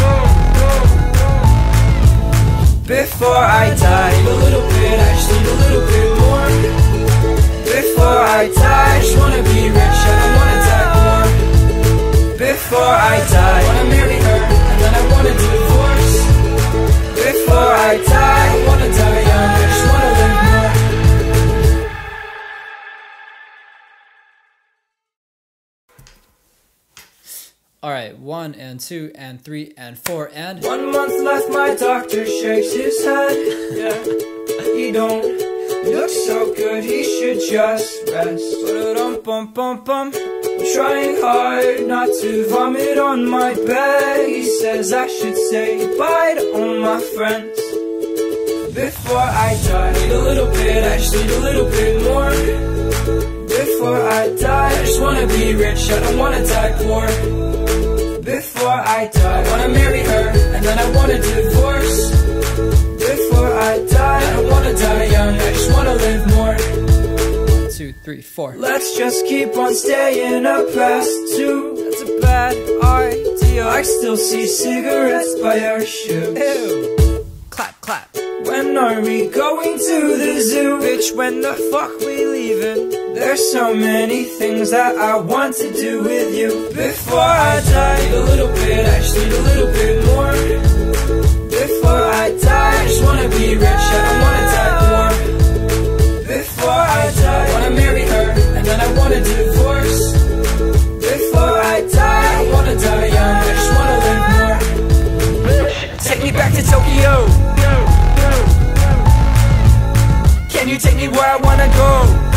Before I die, need a little bit, I just need a little bit more. Before I die, I just wanna be rich, I don't wanna die poor. Before I die, I wanna marry her, and then I want a divorce. Before I die, I wanna die young, I just wanna live more. Alright, 1 and 2 and 3 and 4 and 1 month left, my doctor shakes his head. Yeah, he don't look so good, he should just rest. Ba-da-dum-bum-bum-bum. I'm trying hard not to vomit on my bed. He says I should say goodbye to all my friends before I die. Need a little bit, I just need a little bit more. Before I die, I just wanna be rich, I don't wanna die poor. Before I die, I wanna marry her, and then I want a divorce. Before I die, I don't wanna die young, I just wanna live more. 1, 2, 3, 4. Let's just keep on staying up past 2. That's a bad idea. I still see cigarettes by our shoes. Ew. Clap, clap. When are we going to the zoo? Bitch, when the fuck we leaving? There's so many things that I want to do with you. Before I die, need a little bit, I just need a little bit more. Before I die, I just wanna be rich, I don't wanna die poor. Before I die, I wanna marry her, and then I want a divorce. Before I die, I wanna die young, I just wanna live more. Take me back to Tokyo. Can you take me where I wanna go?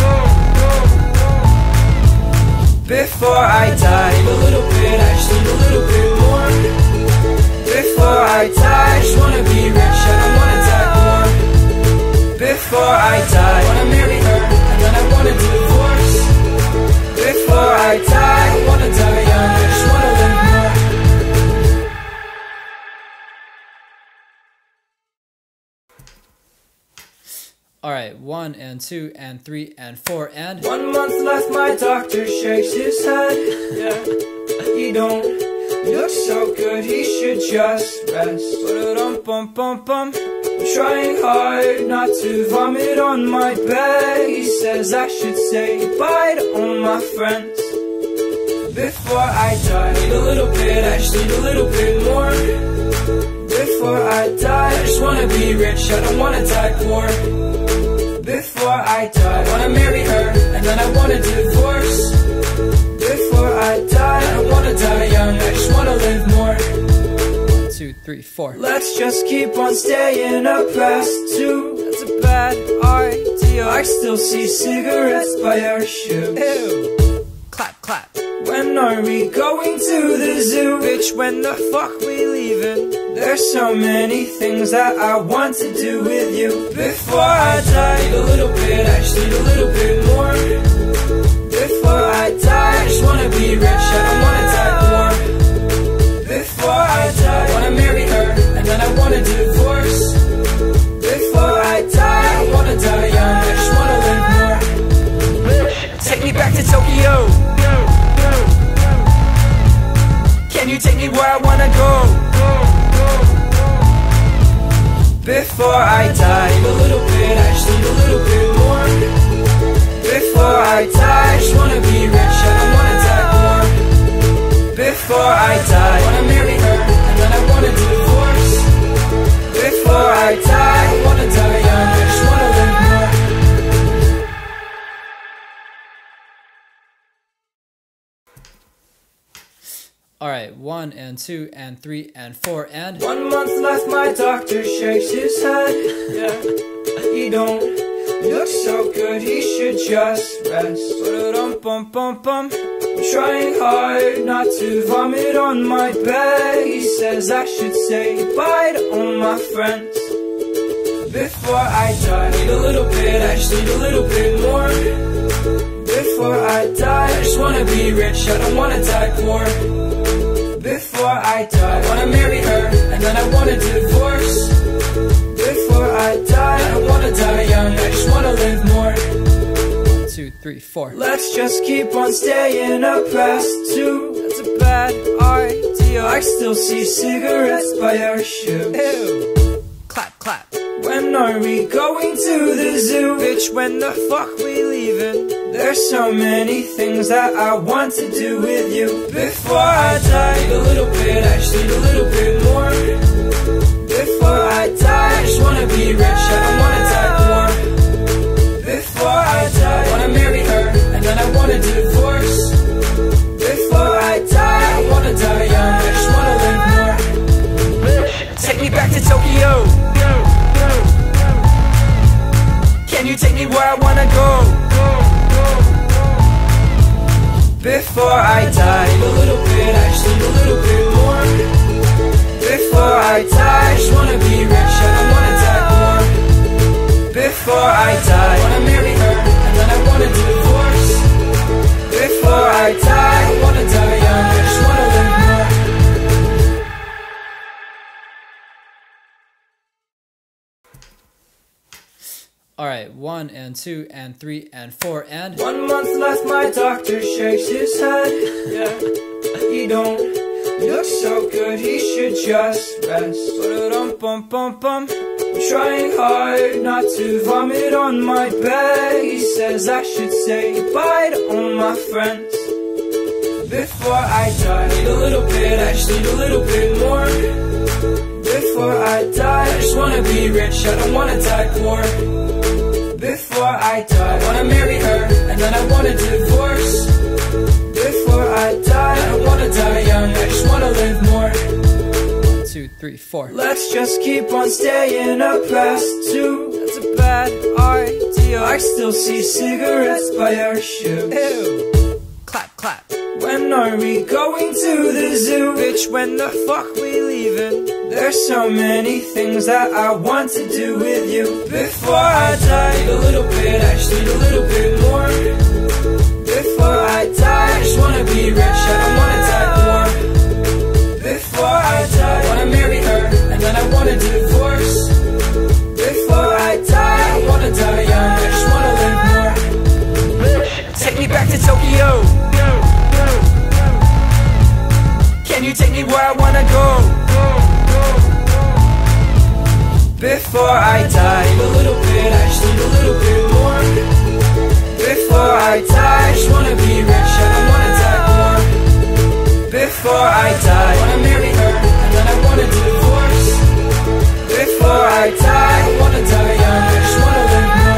Before I die, need a little bit, I just need a little bit more. Before I die, I just wanna be rich, I don't wanna die poor. Before I die, I wanna marry her, and then I want a divorce. Before I die, I wanna die young, I just wanna live more. Alright, 1 and 2 and 3 and 4 and 1 month left, my doctor shakes his head. Yeah, he don't look so good, he should just rest. Ba-da-dum-bum-bum-bum. I'm trying hard not to vomit on my bed. He says I should say goodbye to all my friends before I die. Need a little bit, I just need a little bit more. Before I die, I just wanna be rich, I don't wanna die poor. Before I die, I wanna marry her, and then I want a divorce. Before I die, I don't wanna die young, I just wanna live more. 1, 2, 3, 4. Let's just keep on staying up past 2. That's a bad idea. I still see cigarettes by our shoes. Ew. Clap, clap. When are we going to the zoo? Bitch, when the fuck we leaving? There's so many things that I want to do with you. Before I die, need a little bit, I just need a little bit more. Before I die, I just wanna be rich, I don't wanna die poor. Before I die, I wanna marry her, and then I want a divorce. Before I die, I wanna die young, I just wanna live more. Take me back to Tokyo. Can you take me where I wanna go? Before before I die. Need a little bit, I just need a little bit more. Before I die, I just wanna be rich, I don't wanna die poor. Before I die, I wanna marry her, and then I wanna divorce. Before I die, I wanna die young, I just wanna live more. Alright, 1 and 2 and 3 and 4 and 1 month left, my doctor shakes his head. Yeah, he don't look so good, he should just rest. Ba-da-dum-bum-bum-bum. I'm trying hard not to vomit on my bed. He says I should say goodbye to all my friends. Before I die, need a little bit, I just need a little bit more. Before I die, I just wanna be rich, I don't wanna die poor. Before I die, I wanna marry her, and then I wanna divorce. Before I die, I don't wanna die young, I just wanna live more. 1, 2, 3, 4. Let's just keep on staying up past 2. That's a bad idea. I still see cigarettes by our shoes. Ew. Clap, clap. When are we going to the zoo? Bitch, when the fuck we leaving? There's so many things that I want to do with you. Before I die, need a little bit, I just need a little bit more. Before I die, I just wanna be rich, I don't wanna die poor. Before I die, I wanna marry her, and then I wanna divorce. Before I die, I wanna die young, I just wanna live more. Take me back to Tokyo. Can you take me where I wanna go? Before I die, need a little bit, I just need a little bit more. Before I die, I just wanna be rich, I don't wanna die poor. Before I die, I wanna marry her, and then I wanna divorce. Before I die, I wanna die young, I just wanna live more. Alright, 1 and 2 and 3 and 4 and 1 month left, my doctor shakes his head. Yeah, he don't look so good, he should just rest. Ba-da-dum-bum-bum-bum. I'm trying hard not to vomit on my bed. He says I should say goodbye to all my friends. Before I die, need a little bit, I just need a little bit more. Before I die, I just wanna be rich, I don't wanna die poor. Before I die, I wanna marry her, and then I wanna divorce. Before I die, I don't wanna die young, I just wanna live more. 1, 2, 3, 4. Let's just keep on staying up past 2. That's a bad idea. I still see cigarettes by our shoes. Ew. Clap, clap. When are we going to the zoo? Bitch, when the fuck we leaving? There's so many things that I want to do with you. Before I die, need a little bit, I just need a little bit more. Before I die, I just wanna be rich, I don't wanna die poor. Before I die, I wanna marry her, and then I wanna divorce. Before I die, I wanna die young, I just wanna live more. Take me back to Tokyo. Can you take me where I wanna go? Before I die, need a little bit, I just need a little bit more. Before I die, I just wanna be rich, I don't wanna die poor. Before I die, I wanna marry her, and then I wanna divorce. Before I die, I wanna die young, I just wanna live more.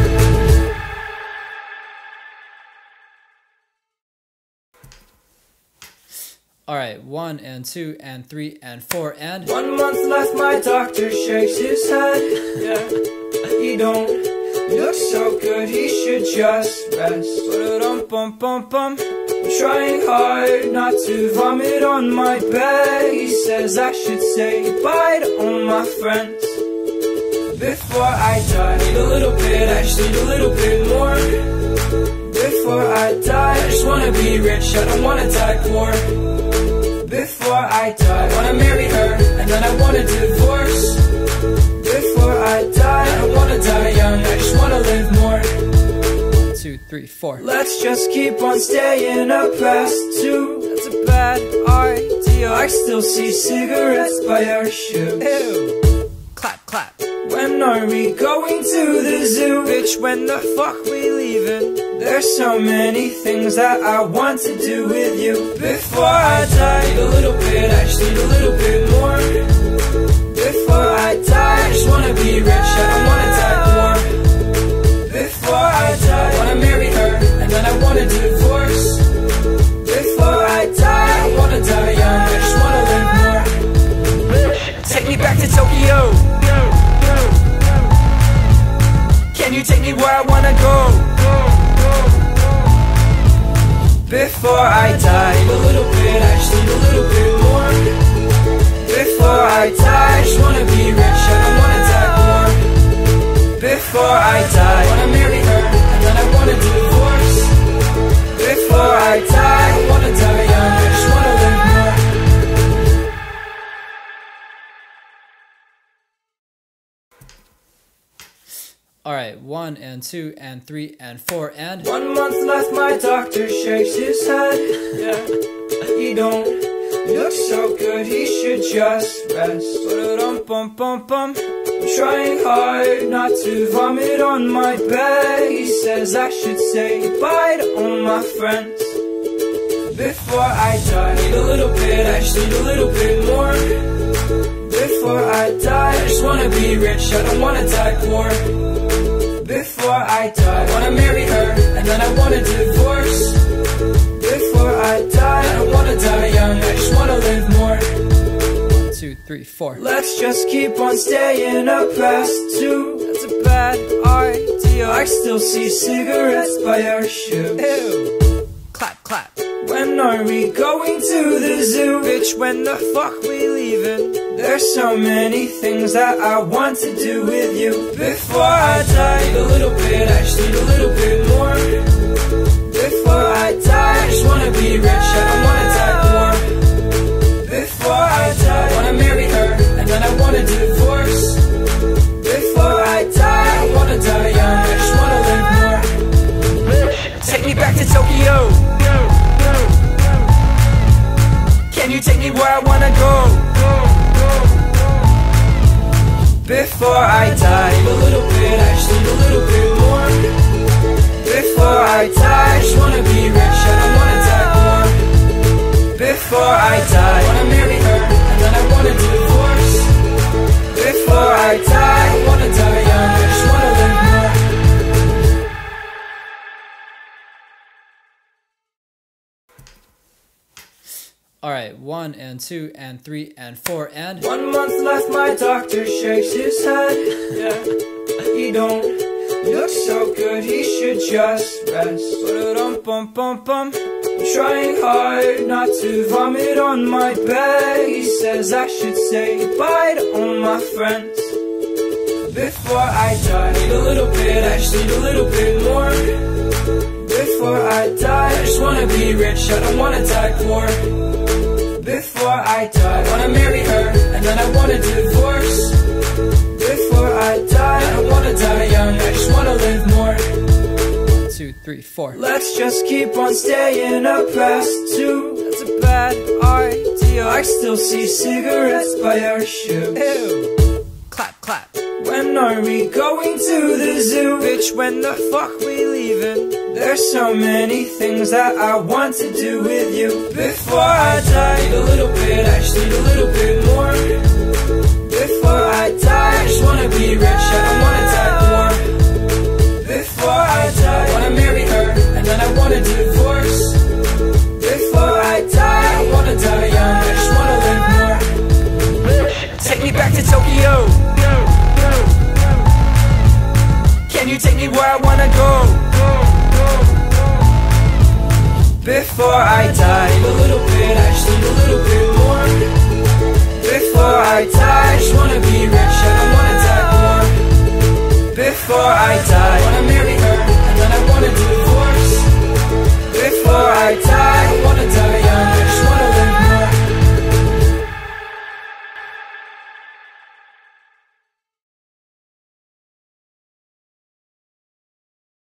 Alright, 1 and 2 and 3 and 4 and 1 month left, my doctor shakes his head. Yeah, he don't look so good, he should just rest. Ba-da-dum-bum-bum-bum. I'm trying hard not to vomit on my bed. He says I should say goodbye to all my friends. Before I die, need a little bit, I just need a little bit more. Before I die, I just wanna be rich, I don't wanna die poor. Before I die, I wanna marry her, and then I wanna divorce. Before I die, I don't wanna die young, I just wanna live more. 1, 2, 3, 4. Let's just keep on staying up past 2. That's a bad idea. I still see cigarettes by our shoes. Ew. Clap, clap. When When are we going to the zoo? Bitch, when the fuck we leaving? There's so many things that I want to do with you. Before I die, need a little bit, I just need a little bit more. Before I die, I just wanna be rich, I don't wanna die poor. Before I die, I wanna marry her, and then I want a divorce. Before I die, I wanna die young, I just wanna live more. Take me back to Tokyo. Can you take me where I wanna go? Before I die, need a little bit, I just need a little bit more. Before I die, I just wanna be rich, I don't wanna die poor. Before I die, I wanna marry her, and then I want a divorce. Before I die, I wanna die young, I just wanna live more. Alright, 1 and 2 and 3 and 4 and 1 month left, my doctor shakes his head. Yeah, he don't look so good, he should just rest. Ba-da-dum-bum-bum-bum. I'm trying hard not to vomit on my bed. He says I should say goodbye to all my friends. Before I die, need a little bit, I just need a little bit more. Before I die, I just wanna be rich, I don't wanna die poor. Before I die, I wanna marry her, and then I want a divorce. Before I die, I don't wanna die young, I just wanna live more. 1, 2, 3, 4. Let's just keep on staying up past 2. That's a bad idea. I still see cigarettes by our shoes. Ew. Clap, clap. When are we going to the zoo? Bitch, when the fuck we leaving? There's so many things that I want to do with you. Before I die, need a little bit, I just need a little bit more. Before I die, I just wanna be rich, I don't wanna die poor. Before I die, I wanna marry her, and then I want a divorce. Before I die, I wanna die young, I just wanna live more. Take me back to Tokyo. Can you take me where I wanna go? Before I die, need a little bit, I just need a little bit more. Before I die, I just wanna be rich, I don't wanna die poor. Before I die, I wanna marry her, and then I want a divorce. Before I die, I wanna die young, I just wanna live more. Alright, 1 and 2 and 3 and 4 and 1 month left, my doctor shakes his head. Yeah, he don't look so good, he should just rest. Ba-da-dum-bum-bum-bum. I'm trying hard not to vomit on my bed. He says I should say goodbye to all my friends. Before I die, need a little bit, I just need a little bit more. Before I die, I just wanna be rich, I don't wanna die poor. Before I die, I wanna marry her, and then I want a divorce. Before I die, I don't wanna die young, I just wanna live more. 1, 2, 3, 4. Let's just keep on staying up past 2. That's a bad idea. I still see cigarettes by our shoes. Ew. Clap, clap. When are we going to the zoo? Bitch, when the fuck we leaving? There's so many things that I want to do with you. Before I die, need a little bit, I just need a little bit more. Before I die, I just wanna be rich, I don't wanna die poor. Before I die, I wanna marry her, and then I want a divorce. Before I die, I wanna die young, I just wanna live more. Take me back to Tokyo. Can you take me where I wanna go? Before I die, need a little bit, I just need a little bit more. Before I die, I just wanna be rich, I don't wanna die poor. Before I die, I wanna marry